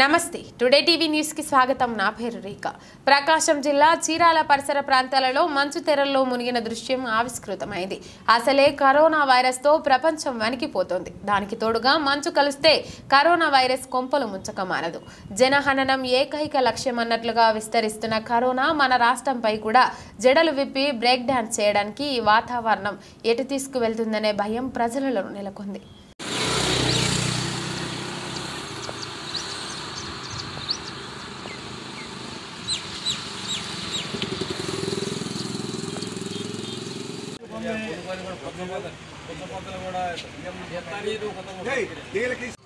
నమస్తే today TV news కి స్వాగతం నా పేరు రేఖ ప్రకాశం జిల్లా చీరాల పరిసర ప్రాంతాలలో మంచు తెరల్లో మునిగిన దృశ్యం ఆవిష్కృతమైంది అసలే కరోనా వైరస్ తో ప్రపంచం వణికిపోతోంది దానికి తోడుగా మంచు కలిస్తే కరోనా వైరస్ కొంపలు ముంచక మానదు జనహననం ఏకైక లక్ష్యం అన్నట్లుగా విస్తరిస్తున్న కరోనా మన రాష్ట్రంపై కూడా జడలు విప్పి బ్రేక్ డాన్స్ చేయడానికి ఈ వాతావరణం ఎటు తీసుకువెళ్తుందనే భయం ప్రజలలో నెలకొంది Hey,